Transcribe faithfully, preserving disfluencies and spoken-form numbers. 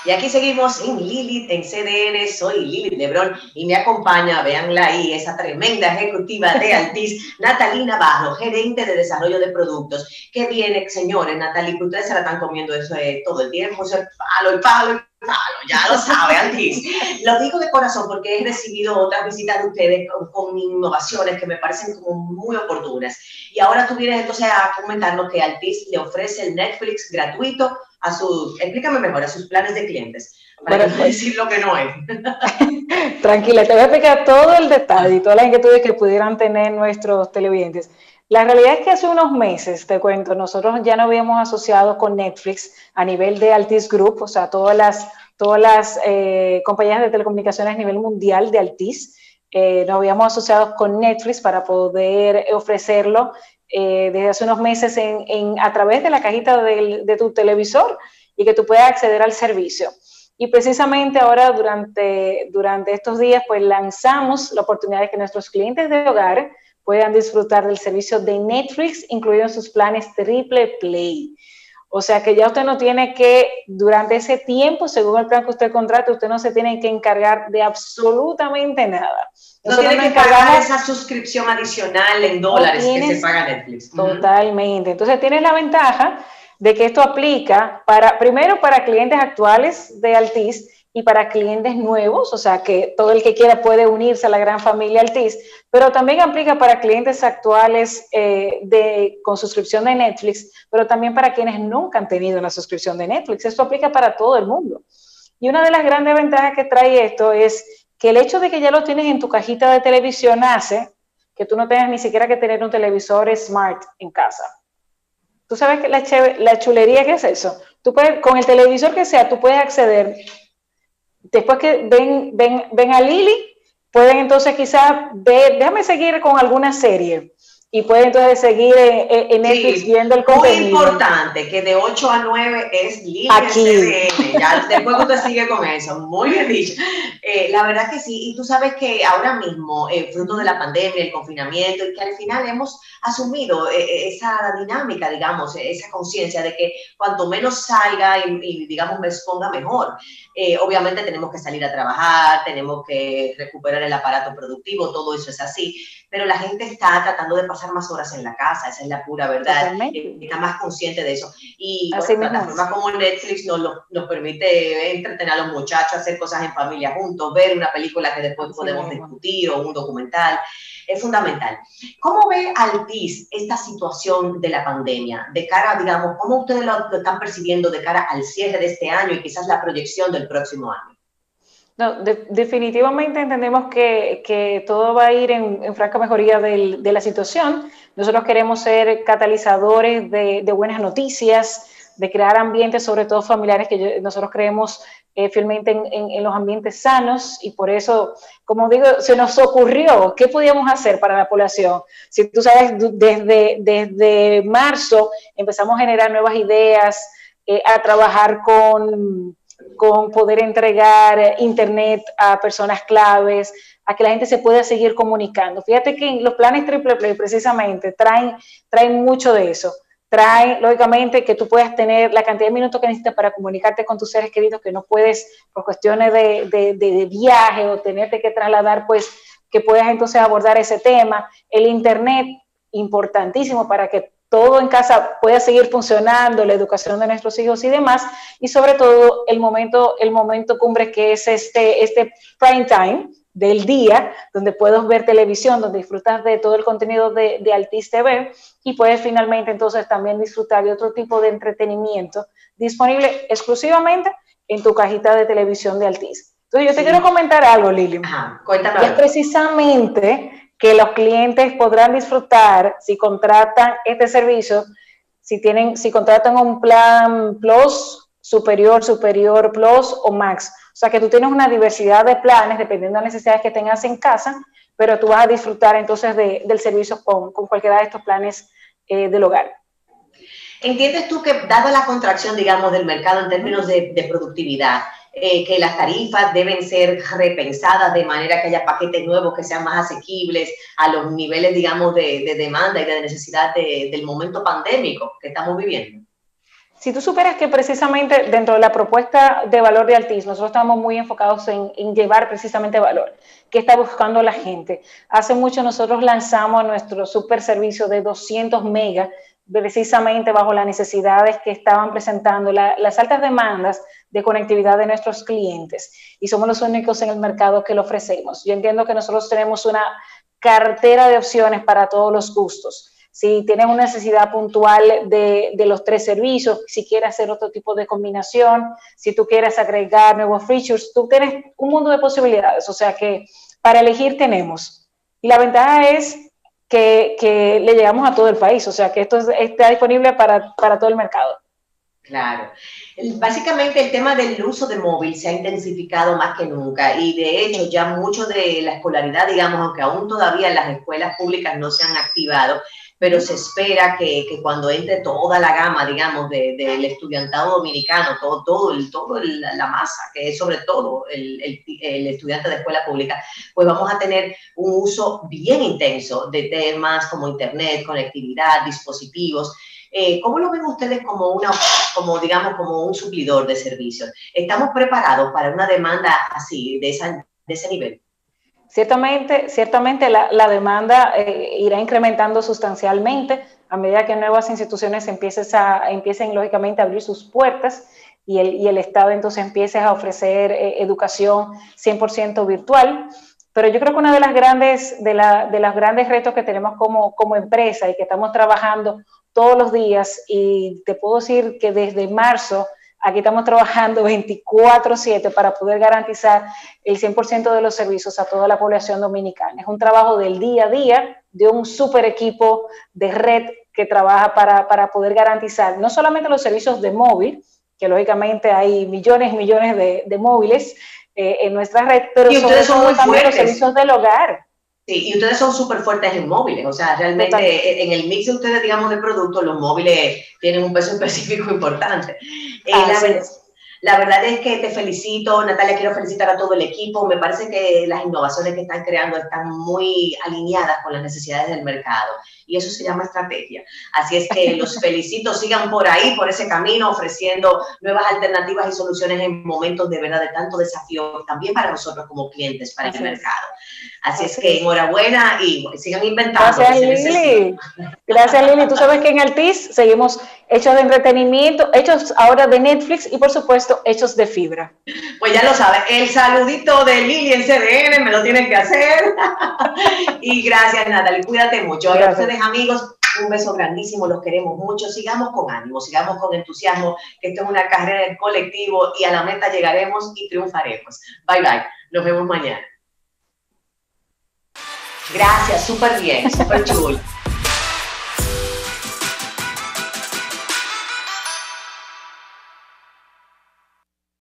Y aquí seguimos en Lilith, en C D N. Soy Lilith Lebrón y me acompaña, véanla ahí, esa tremenda ejecutiva de Altiz, Natalie Navarro, gerente de desarrollo de productos. Qué bien, señores, Natalie, que ustedes se la están comiendo eso eh, todo el tiempo, eso es palo y palo y palo, ya lo sabe, Altiz. Lo digo de corazón porque he recibido otras visitas de ustedes con, con innovaciones que me parecen como muy oportunas. Y ahora tú vienes entonces a comentarnos que Altiz le ofrece el Netflix gratuito a sus, explícame mejor, a sus planes de clientes, para bueno, que no decir lo que no es. Tranquila, te voy a explicar todo el detalle y todas las inquietudes que pudieran tener nuestros televidentes. La realidad es que hace unos meses, te cuento, nosotros ya nos habíamos asociado con Netflix a nivel de Altiz Group, o sea, todas las, todas las eh, compañías de telecomunicaciones a nivel mundial de Altiz, eh, nos habíamos asociado con Netflix para poder ofrecerlo Eh, desde hace unos meses en, en, a través de la cajita de, de tu televisor y que tú puedas acceder al servicio. Y precisamente ahora durante, durante estos días pues lanzamos la oportunidad de que nuestros clientes de hogar puedan disfrutar del servicio de Netflix, incluido en sus planes Triple Play. O sea que ya usted no tiene que, durante ese tiempo, según el plan que usted contrate, usted no se tiene que encargar de absolutamente nada. No tiene que pagar esa suscripción adicional en dólares no que se paga Netflix. Totalmente. Entonces tienes la ventaja de que esto aplica para, primero para clientes actuales de Altiz y para clientes nuevos, o sea que todo el que quiera puede unirse a la gran familia Altiz, pero también aplica para clientes actuales eh, de, con suscripción de Netflix, pero también para quienes nunca han tenido una suscripción de Netflix. Esto aplica para todo el mundo. Y una de las grandes ventajas que trae esto es que el hecho de que ya lo tienes en tu cajita de televisión hace que tú no tengas ni siquiera que tener un televisor smart en casa. ¿Tú sabes que la, la chulería que es eso? Tú puedes, con el televisor que sea, tú puedes acceder. Después que ven, ven, ven a Lili, pueden entonces quizás ver, déjame seguir con alguna serie. Y pueden entonces seguir en, en Netflix sí, viendo el contenido. Muy importante, que de ocho a nueve es Lili aquí. C D N. Ya después que usted sigue con eso, muy bien dicho. Eh, la verdad que sí, y tú sabes que ahora mismo, eh, fruto de la pandemia, el confinamiento, y que al final hemos asumido eh, esa dinámica, digamos, esa conciencia de que cuanto menos salga y, y digamos, me exponga mejor. Eh, obviamente tenemos que salir a trabajar, tenemos que recuperar el aparato productivo, todo eso es así, pero la gente está tratando de pasar más horas en la casa, esa es la pura verdad, eh, está más consciente de eso. Y bueno, plataformas como Netflix nos, nos permite entretener a los muchachos, hacer cosas en familia juntos, ver una película que después así podemos mismo discutir o un documental. Es fundamental. ¿Cómo ve Altiz esta situación de la pandemia? De cara, digamos, ¿cómo ustedes lo, lo están percibiendo de cara al cierre de este año y quizás la proyección del próximo año? No, de, definitivamente entendemos que, que todo va a ir en, en franca mejoría del, de la situación. Nosotros queremos ser catalizadores de, de buenas noticias, de crear ambientes, sobre todo familiares, que yo, nosotros creemos eh, fielmente en, en, en los ambientes sanos, y por eso, como digo, se nos ocurrió qué podíamos hacer para la población. Si tú sabes, desde, desde marzo empezamos a generar nuevas ideas, eh, a trabajar con, con poder entregar internet a personas claves, a que la gente se pueda seguir comunicando. Fíjate que los planes Triple Play precisamente traen, traen mucho de eso. Trae, lógicamente, que tú puedas tener la cantidad de minutos que necesitas para comunicarte con tus seres queridos, que no puedes, por cuestiones de, de, de, de viaje o tenerte que trasladar, pues, que puedas entonces abordar ese tema. El internet, importantísimo para que todo en casa pueda seguir funcionando, la educación de nuestros hijos y demás, y sobre todo el momento, el momento cumbre que es este, este prime time del día, donde puedes ver televisión, donde disfrutas de todo el contenido de, de Altiz T V y puedes finalmente entonces también disfrutar de otro tipo de entretenimiento disponible exclusivamente en tu cajita de televisión de Altiz. Entonces yo te sí. quiero comentar algo, Lili. Ajá, cuéntame. Y es precisamente que los clientes podrán disfrutar si contratan este servicio, si, tienen, si contratan un plan Plus, superior, superior, Plus o Max. O sea que tú tienes una diversidad de planes dependiendo de las necesidades que tengas en casa, pero tú vas a disfrutar entonces de, del servicio con, con cualquiera de estos planes eh, del hogar. ¿Entiendes tú que, dada la contracción, digamos, del mercado en términos de, de productividad, eh, que las tarifas deben ser repensadas de manera que haya paquetes nuevos que sean más asequibles a los niveles, digamos, de, de demanda y de necesidad de, del momento pandémico que estamos viviendo? Si tú superas que precisamente dentro de la propuesta de valor de Altiz, nosotros estamos muy enfocados en, en llevar precisamente valor. ¿Qué está buscando la gente? Hace mucho nosotros lanzamos nuestro super servicio de doscientos megas, precisamente bajo las necesidades que estaban presentando la, las altas demandas de conectividad de nuestros clientes. Y somos los únicos en el mercado que lo ofrecemos. Yo entiendo que nosotros tenemos una cartera de opciones para todos los gustos. Si tienes una necesidad puntual de, de los tres servicios, si quieres hacer otro tipo de combinación, si tú quieres agregar nuevos features, tú tienes un mundo de posibilidades. O sea que para elegir tenemos. Y la ventaja es que, que le llegamos a todo el país. O sea que esto es, está disponible para, para todo el mercado. Claro. Básicamente el tema del uso de móvil se ha intensificado más que nunca y de hecho ya mucho de la escolaridad, digamos, aunque aún todavía las escuelas públicas no se han activado, pero se espera que, que cuando entre toda la gama, digamos, del de, de estudiantado dominicano, todo, todo, el, todo el, la masa, que es sobre todo el, el, el estudiante de escuela pública, pues vamos a tener un uso bien intenso de temas como internet, conectividad, dispositivos. Eh, ¿Cómo lo ven ustedes como, una, como, digamos, como un suplidor de servicios? ¿Estamos preparados para una demanda así, de, esa, de ese nivel? Ciertamente, ciertamente la, la demanda eh, irá incrementando sustancialmente a medida que nuevas instituciones empiecen, a, empiecen lógicamente a abrir sus puertas y el, y el Estado entonces empiece a ofrecer eh, educación cien por ciento virtual. Pero yo creo que uno de las grandes, de la, de los grandes retos que tenemos como, como empresa y que estamos trabajando todos los días, y te puedo decir que desde marzo aquí estamos trabajando veinticuatro siete para poder garantizar el cien por ciento de los servicios a toda la población dominicana. Es un trabajo del día a día de un super equipo de red que trabaja para, para poder garantizar no solamente los servicios de móvil, que lógicamente hay millones y millones de, de móviles eh, en nuestra red, pero sobre todo también los servicios del hogar. Sí, y ustedes son súper fuertes en móviles, o sea, realmente Totalmente. En el mix de ustedes, digamos, de productos, los móviles tienen un peso específico importante. Eh, la, ver, la verdad es que te felicito, Natalia, quiero felicitar a todo el equipo, me parece que las innovaciones que están creando están muy alineadas con las necesidades del mercado, y eso se llama estrategia. Así es que los felicito, sigan por ahí, por ese camino, ofreciendo nuevas alternativas y soluciones en momentos de verdad de tanto desafío, también para nosotros como clientes, para Así el mercado. Así, Así es que enhorabuena y sigan inventando. Gracias, Lili. Gracias, Lili. Tú sabes que en Altiz seguimos hechos de entretenimiento, hechos ahora de Netflix y, por supuesto, hechos de fibra. Pues ya lo sabes, el saludito de Lili en C D N me lo tienen que hacer. Y gracias, Natalie. Cuídate mucho. A ustedes, amigos, un beso grandísimo. Los queremos mucho. Sigamos con ánimo, sigamos con entusiasmo, que esto es una carrera en colectivo y a la meta llegaremos y triunfaremos. Bye, bye. Nos vemos mañana. Gracias, súper bien, súper chulo.